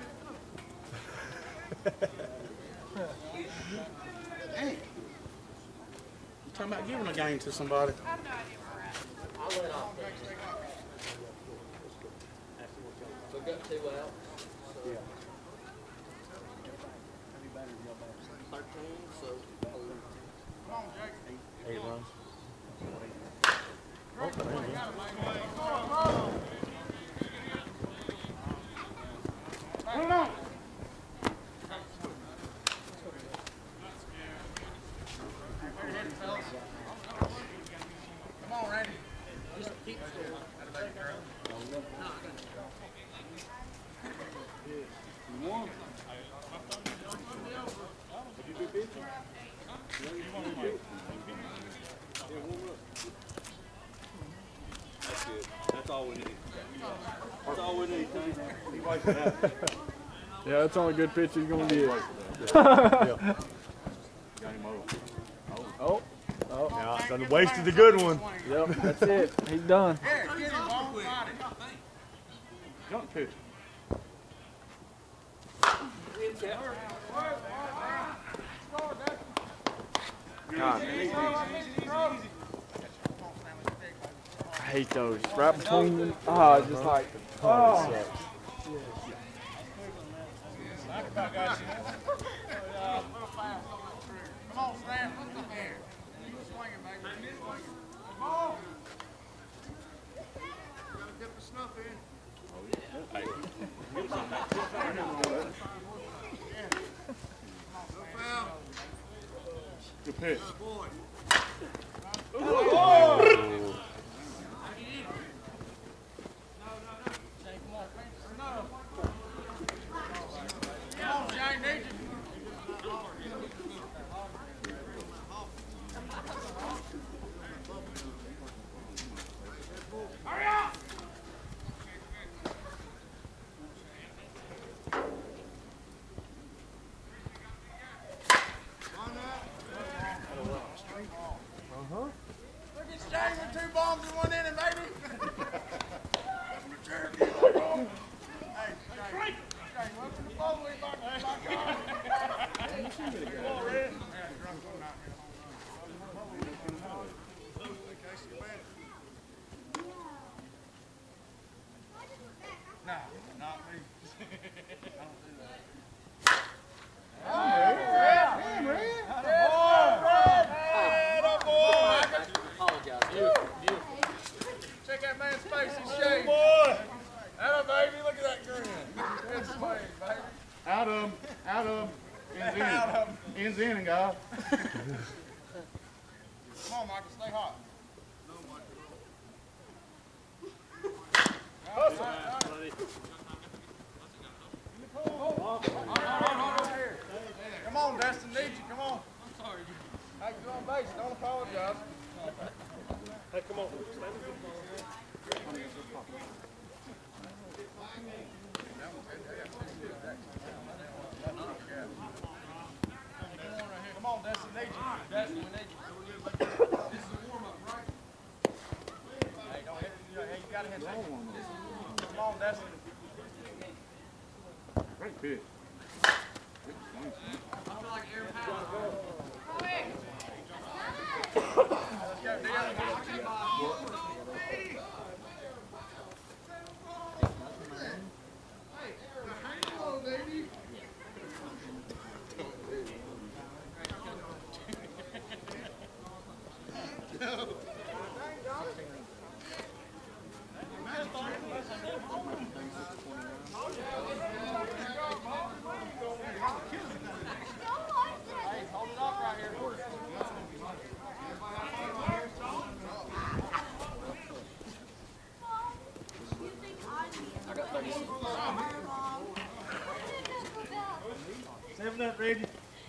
you. Hey. You talking about giving a game to somebody? I have no idea where we're at. I'll let off. So we got 2 out. Yeah. 13, so. Come on, Jake. 8 runs. Hold on. Come on, Randy. Just keep scoring. You won. Did you do pitching? That's good. That's all we need. That's all we need. Yeah, that's the only good pitch he's gonna get. Game over. Oh, Yeah, done wasted the good one. yep, that's it. He's done. Here, get him, ball. Fight it. Jump pitch. God. I hate those. Right between them. Oh, it's just like, oh. Come on, Stan. Here. Keep swinging, baby. Keep swinging. Come on. Gotta dip the snuff in. Good pitch. Boy. Come on, Jane, need you. Hurry up! No, not me. Check that man's face, he's shaved. Atta baby, look at that grin. Good swing, baby. Out of him. Out of him. Ends in. Ends in, guy. Come on, Michael, stay hot. Come on, Destin, need you, come on. I'm sorry. Hey, get on base, don't apologize. Hey, come on. Come on, Destin, need you. Destin, we need you. This is a warm-up, right? Hey, don't hit. Hey, you gotta hit that. Come on, Destin. Great pitch. Seven up, Randy.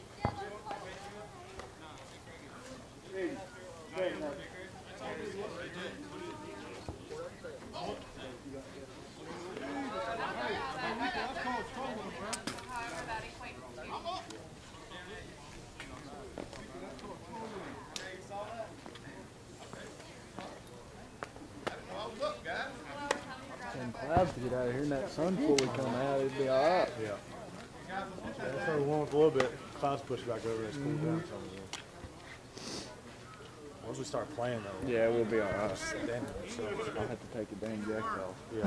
Clouds to get out of here and that sun fully come out, it'd be alright. Yeah. It started warming up a little bit. Clouds pushed back over and it's cooled down some of them. Once we start playing though. Yeah, we'll be alright. So, I'll have to take a damn jacket off. yeah.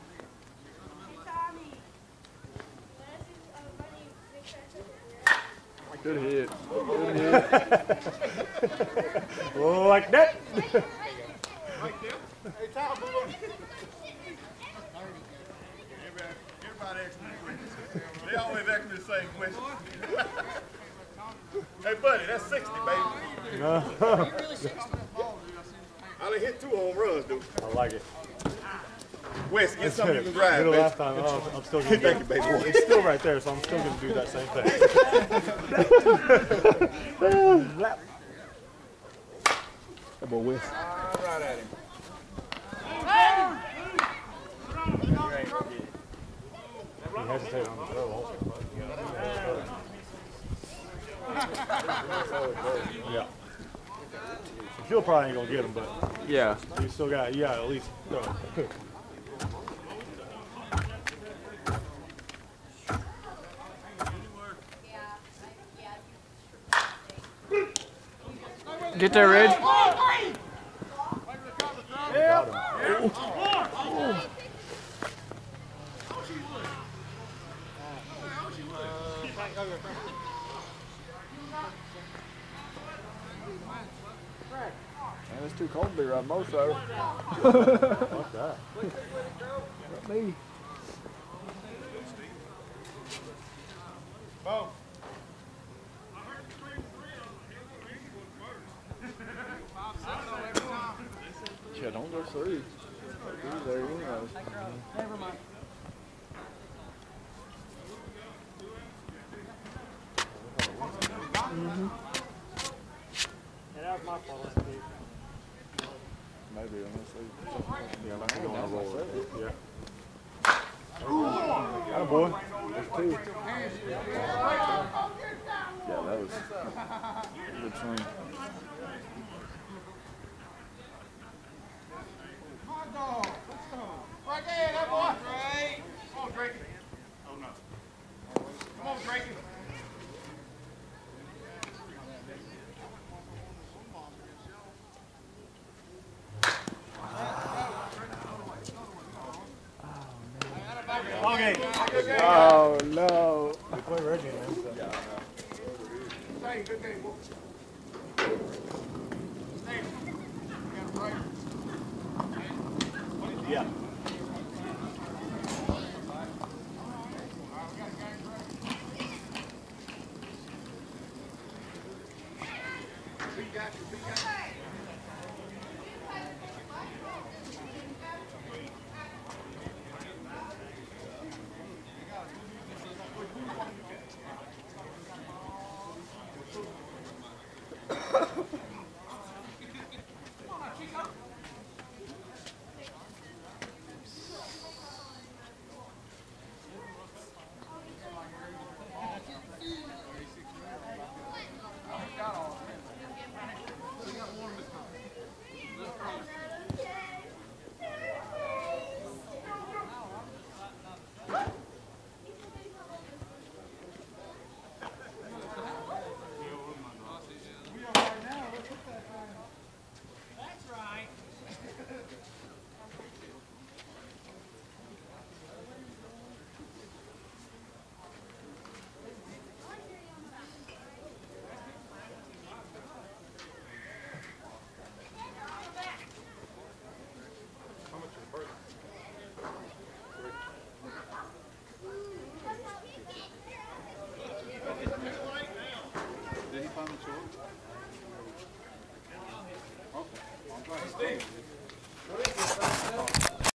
Good hit. Good hit. Like that. Hey, Tom, everybody asks me questions. They always ask me the same question. Hey, buddy, that's 60, baby. No. I done hit 2 home runs, dude. I like it. Wes, get something you can drive, Middle baby. last time. Oh, I'm still gonna Thank you, baby boy. It's still right there, so I'm still gonna do that same thing. That boy Wes. Right at him. He hesitated on the throw also. Yeah. Phil probably ain't gonna get him, but Yeah. you still got, you got at least throw. Get there, Reg. Got him. Man, it's too cold to be riding motorcycle. Fuck that. Me. Bo. Yeah, don't go through. Through there anyways. Never mind. Yeah, that was my fault. Maybe unless they. Yeah, like going on a roll. Yeah. Atta boy. There's 2. Yeah, that was a good swing. Right there, that boy. Great. Oh, Drake. Oh, no. We play Reggie now. So. Hey, good day, boy. Steve, you got a break? Yeah. Did he finally show up? Okay. I'm glad. Steve.